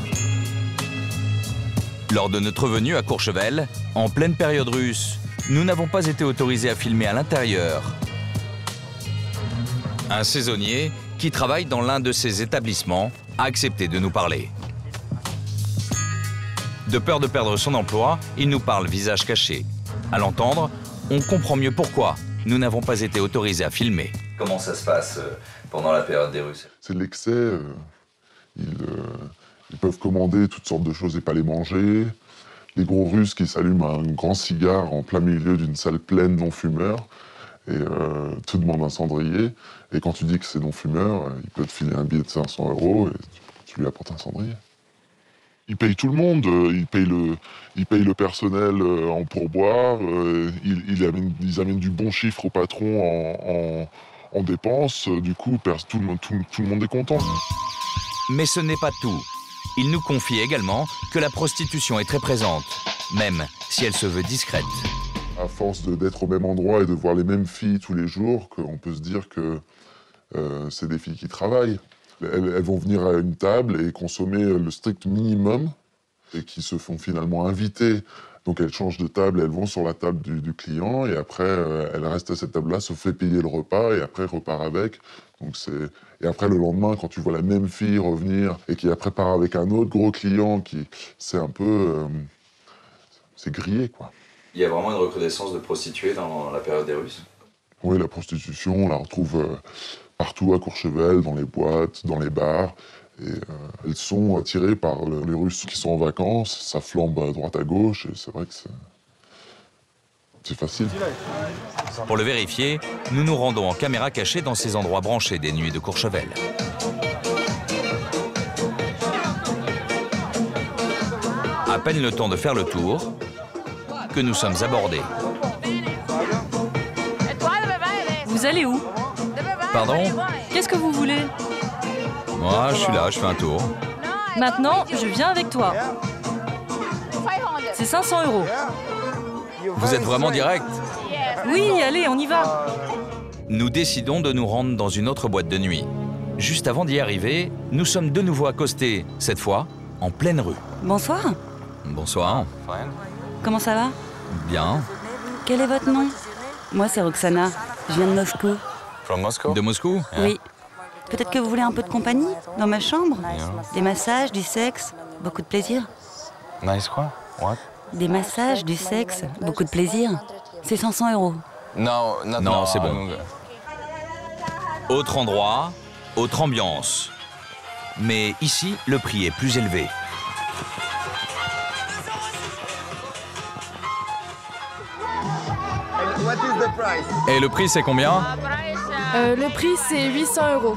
Lors de notre venue à Courchevel, en pleine période russe, nous n'avons pas été autorisés à filmer à l'intérieur. Un saisonnier qui travaille dans l'un de ces établissements a accepté de nous parler. De peur de perdre son emploi, il nous parle visage caché. À l'entendre, on comprend mieux pourquoi nous n'avons pas été autorisés à filmer. Comment ça se passe pendant la période des Russes? C'est l'excès. Euh, ils, euh, ils peuvent commander toutes sortes de choses et pas les manger. Les gros Russes qui s'allument un grand cigare en plein milieu d'une salle pleine non-fumeurs et euh, te demandent un cendrier. Et quand tu dis que c'est non-fumeur, il peut te filer un billet de cinq cents euros et tu lui apportes un cendrier. Ils payent tout le monde, ils payent le, ils payent le personnel en pourboire, ils, ils, amènent, ils amènent du bon chiffre au patron en, en, en dépenses, du coup tout le, tout, tout le monde est content. Mais ce n'est pas tout. Il nous confie également que la prostitution est très présente, même si elle se veut discrète. À force d'être au même endroit et de voir les mêmes filles tous les jours, on peut se dire que euh, c'est des filles qui travaillent. Elles, elles vont venir à une table et consommer le strict minimum et qui se font finalement inviter. Donc elles changent de table, elles vont sur la table du, du client et après euh, elles restent à cette table-là, se fait payer le repas et après repart avec. Donc c'est... Et après le lendemain, quand tu vois la même fille revenir et qui après part avec un autre gros client, qui... c'est un peu... Euh... c'est grillé, quoi. Il y a vraiment une recrudescence de prostituées dans la période des Russes? Oui, la prostitution, on la retrouve euh, partout à Courchevel, dans les boîtes, dans les bars. Et euh, elles sont attirées par le, les Russes qui sont en vacances, ça flambe à droite à gauche, et c'est vrai que c'est... c'est facile. Pour le vérifier, nous nous rendons en caméra cachée dans ces endroits branchés des nuits de Courchevel. À peine le temps de faire le tour, que nous sommes abordés. Vous allez où? Pardon? Qu'est-ce que vous voulez? Moi, je suis là, je fais un tour. Maintenant, je viens avec toi. C'est cinq cents euros. Vous êtes vraiment direct? Oui, allez, on y va. Nous décidons de nous rendre dans une autre boîte de nuit. Juste avant d'y arriver, nous sommes de nouveau accostés, cette fois en pleine rue. Bonsoir. Bonsoir. Comment ça va? Bien. Quel est votre nom? Moi, c'est Roxana. Je viens de Moscou. From Moscow? De Moscou? Oui. Peut-être que vous voulez un peu de compagnie dans ma chambre? Des massages, du sexe, beaucoup de plaisir. Nice quoi? What? Des massages, du sexe, beaucoup de plaisir. C'est cinq cents euros. Non, non, non c'est bon. Autre endroit, autre ambiance. Mais ici, le prix est plus élevé. Et le prix, c'est combien? euh, Le prix, c'est huit cents euros.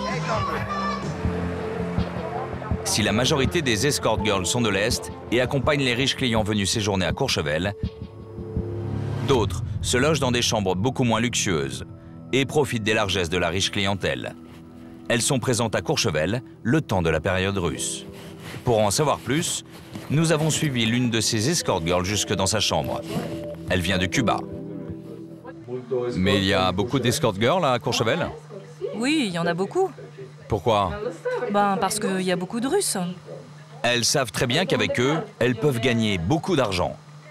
Si la majorité des escort girls sont de l'Est et accompagnent les riches clients venus séjourner à Courchevel, d'autres se logent dans des chambres beaucoup moins luxueuses et profitent des largesses de la riche clientèle. Elles sont présentes à Courchevel le temps de la période russe. Pour en savoir plus, nous avons suivi l'une de ces escort girls jusque dans sa chambre. Elle vient de Cuba. Mais il y a beaucoup d'escort girls à Courchevel? Oui, il y en a beaucoup. Pourquoi? Ben, parce qu'il y a beaucoup de Russes. Elles savent très bien qu'avec eux, elles peuvent gagner beaucoup d'argent.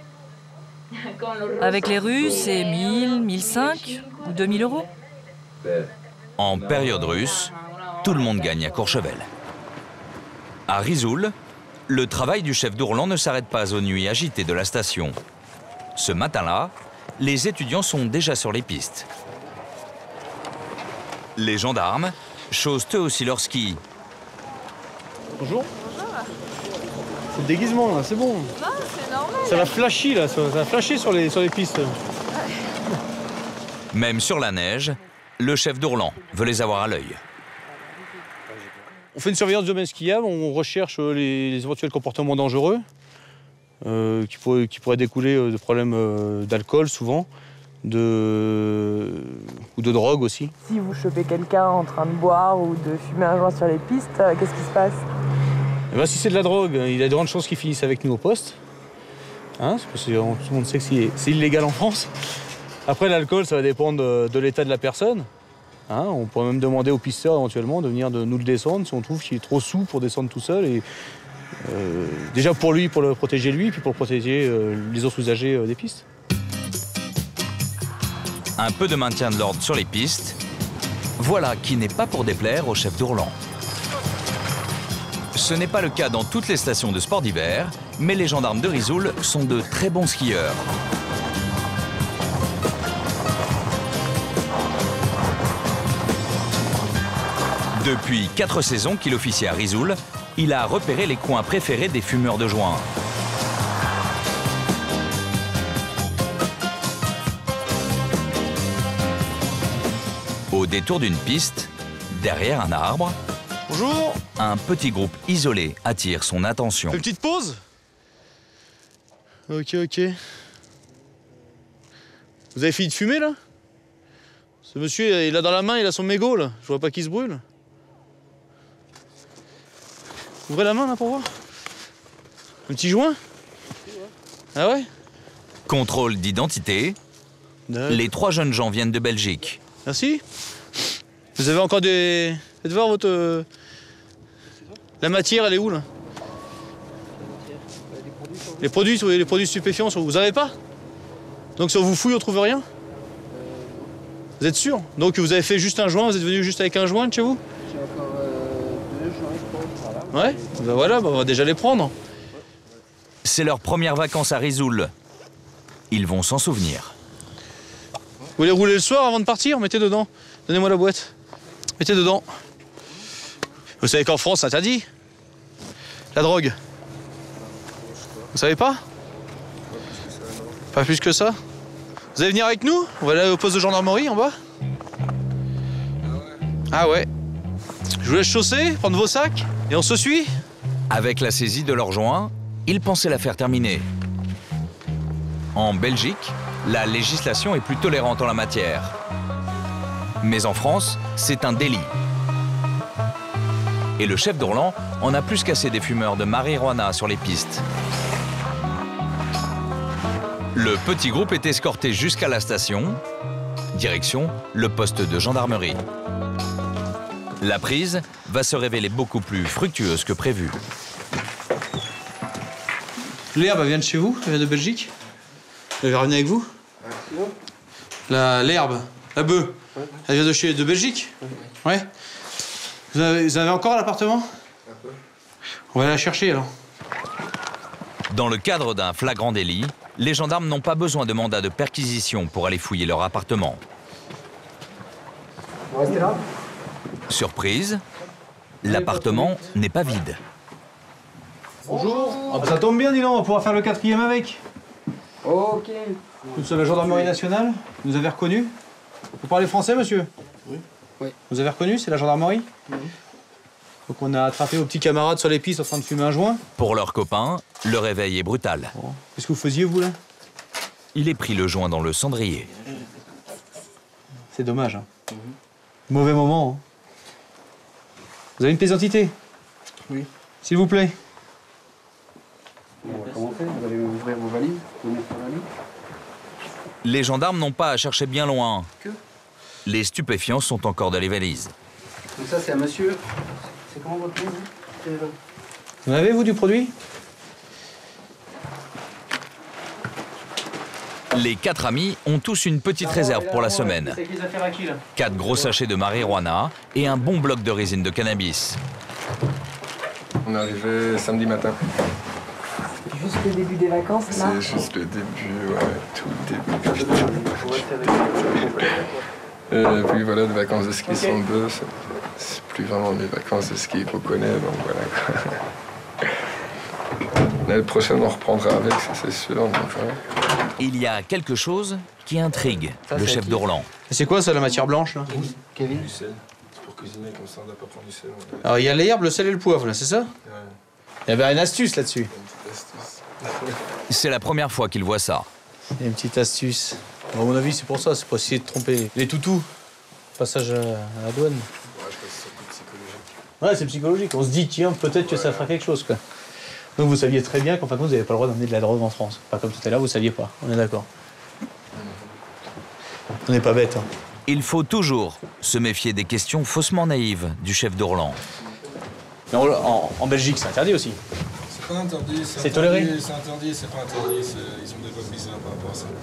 Avec les Russes, c'est mille, mille cinq ou deux mille euros. En période russe, tout le monde gagne à Courchevel. À Risoul, Le travail du chef d'Ourlan ne s'arrête pas aux nuits agitées de la station. Ce matin-là, les étudiants sont déjà sur les pistes. Les gendarmes chaussent eux aussi leurs skis. Bonjour. C'est le déguisement là, c'est bon. Non, c'est normal. Ça va flasher là, ça va flasher sur les, sur les pistes. Même sur la neige, le chef d'Ourlan veut les avoir à l'œil. On fait une surveillance du domaine skiable, on recherche les, les éventuels comportements dangereux euh, qui, pourraient, qui pourraient découler de problèmes euh, d'alcool souvent, de... ou de drogue aussi. Si vous chopez quelqu'un en train de boire ou de fumer un joint sur les pistes, euh, qu'est-ce qui se passe? Eh ben, si c'est de la drogue, il y a de grandes chances qu'ils finissent avec nous au poste. Hein, parce que tout le monde sait que c'est illégal en France. Après, l'alcool, ça va dépendre de, de l'état de la personne. Hein, on pourrait même demander au pisteur éventuellement de venir de nous le descendre si on trouve qu'il est trop saoul pour descendre tout seul. Et, euh, déjà pour lui, pour le protéger lui, puis pour protéger euh, les autres usagers euh, des pistes. Un peu de maintien de l'ordre sur les pistes, voilà qui n'est pas pour déplaire au chef d'Ourlan. Ce n'est pas le cas dans toutes les stations de sport d'hiver, mais les gendarmes de Risoul sont de très bons skieurs. Depuis quatre saisons qu'il officie à Risoul, il a repéré les coins préférés des fumeurs de joint. Au détour d'une piste, derrière un arbre, bonjour, un petit groupe isolé attire son attention. Une petite pause. Ok, ok. Vous avez fini de fumer là? Ce monsieur, il a dans la main, il a son mégot là. Je vois pas qu'il se brûle. Ouvrez la main là pour voir. Un petit joint? Ah ouais? Contrôle d'identité. Les trois jeunes gens viennent de Belgique. Merci. Vous avez encore des... Faites voir votre... euh, La matière, elle est où là? Les produits, les produits stupéfiants, vous avez pas? Donc si on vous fouille, on trouve rien? Vous êtes sûr? Donc vous avez fait juste un joint, vous êtes venu juste avec un joint de chez vous? J'ai encore euh, deux joints, je pense. Ouais, ben voilà, ben on va déjà les prendre. C'est leur première vacances à Risoul. Ils vont s'en souvenir. Vous voulez rouler le soir avant de partir? Mettez dedans. Donnez-moi la boîte. Mettez dedans. Vous savez qu'en France, c'est interdit. La drogue. Vous savez pas? Pas plus que ça. Vous allez venir avec nous? On va aller au poste de gendarmerie en bas. Ah ouais. Je vous laisse chausser, prendre vos sacs, et on se suit. Avec la saisie de leur joint, ils pensaient l'affaire terminée. En Belgique, la législation est plus tolérante en la matière. Mais en France, c'est un délit. Et le chef d'Ourlan en a plus qu'assez des fumeurs de marijuana sur les pistes. Le petit groupe est escorté jusqu'à la station. Direction le poste de gendarmerie. La prise va se révéler beaucoup plus fructueuse que prévu. L'herbe, elle vient de chez vous? Elle vient de Belgique? Elle va revenir avec vous? L'herbe, la bœuf, elle vient de chez de Belgique? Ouais. Vous avez, vous avez encore l'appartement? On va aller la chercher alors. Dans le cadre d'un flagrant délit, les gendarmes n'ont pas besoin de mandat de perquisition pour aller fouiller leur appartement. Vous restez là? Surprise, l'appartement n'est pas vide. Bonjour. Ah bah ça tombe bien, dis donc, on va pouvoir faire le quatrième avec. Ok. Nous sommes la gendarmerie nationale. Vous nous avez reconnu? Vous parlez français, monsieur? Oui. Oui. Vous avez reconnu? C'est la gendarmerie? Oui. Donc on a attrapé vos petits camarades sur les pistes en train de fumer un joint. Pour leurs copains, le réveil est brutal. Bon. Qu'est-ce que vous faisiez, vous, là? Il est pris le joint dans le cendrier. C'est dommage, hein. Mm-hmm. Mauvais moment, hein. Vous avez une pièce d'identité? Oui. S'il vous plaît. On va commencer, vous allez ouvrir vos valises, vous mettre sur la ligne. Les gendarmes n'ont pas à chercher bien loin. Que Les stupéfiants sont encore dans les valises. Donc ça, c'est un monsieur. C'est comment votre nom? Vous en avez, vous, du produit? Les quatre amis ont tous une petite réserve pour la semaine. C'est les affaires à qui, là? Quatre gros sachets de marijuana et un bon bloc de résine de cannabis. On est arrivé samedi matin. C'est juste le début des vacances, là? C'est juste le début, ouais, tout le début. Et puis voilà, les vacances de ski okay. sont deux. C'est plus vraiment les vacances de ski qu'on connaît, donc voilà quoi. L'année prochaine, on reprendra avec, ça c'est sûr. Donc, voilà. Il y a quelque chose qui intrigue ça, le chef d'Orlan. C'est quoi ça, la matière blanche là? Kevin. Du sel. C'est pour cuisiner comme ça, on n'a pas prendre du sel. Alors il y a l'herbe, le sel et le poivre là, c'est ça? Ouais. Il y avait une astuce là-dessus. C'est la première fois qu'il voit ça. Il y a une petite astuce. Bon, à mon avis, c'est pour ça, c'est pour essayer de tromper les toutous. Passage à la douane. Ouais, je pense que c'est psychologique. Ouais, c'est psychologique. On se dit, tiens, peut-être que ouais. ça fera quelque chose, quoi. Donc vous saviez très bien qu'en fin de compte, vous n'avez pas le droit d'emmener de la drogue en France. Pas comme tout à l'heure, vous saviez pas. On est d'accord. On n'est pas bête. Hein. Il faut toujours se méfier des questions faussement naïves du chef d'Orlan. Mais en, en, en Belgique, c'est interdit aussi. C'est pas interdit, c'est toléré. C'est interdit, c'est pas interdit. Ils ont des votes bizarres par rapport à ça.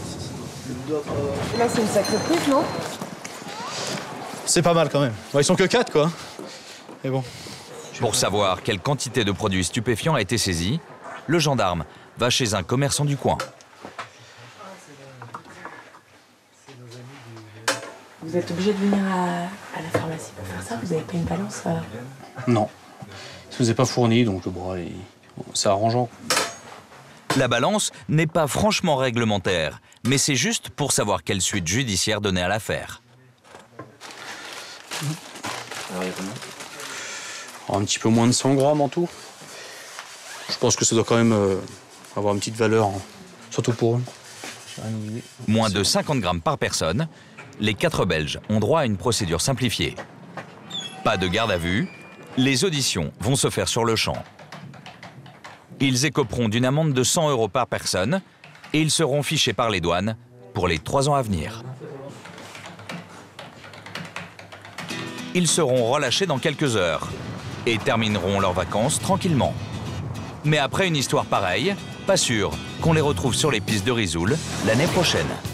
Là, c'est une sacrée prise, non? C'est pas mal quand même. Bon, ils sont que quatre, quoi. Mais bon. Pour savoir quelle quantité de produits stupéfiants a été saisie, le gendarme va chez un commerçant du coin. Vous êtes obligé de venir à, à la pharmacie pour faire ça? Vous n'avez pas une balance? euh... Non. Ça ne vous est pas fourni, donc bon, c'est arrangeant. La balance n'est pas franchement réglementaire, mais c'est juste pour savoir quelle suite judiciaire donner à l'affaire. Un petit peu moins de cent grammes en tout. Je pense que ça doit quand même euh, avoir une petite valeur, hein, surtout pour eux. Moins de cinquante grammes par personne, les quatre Belges ont droit à une procédure simplifiée. Pas de garde à vue, les auditions vont se faire sur le champ. Ils écoperont d'une amende de cent euros par personne et ils seront fichés par les douanes pour les trois ans à venir. Ils seront relâchés dans quelques heures et termineront leurs vacances tranquillement. Mais après une histoire pareille, pas sûr qu'on les retrouve sur les pistes de Risoul l'année prochaine.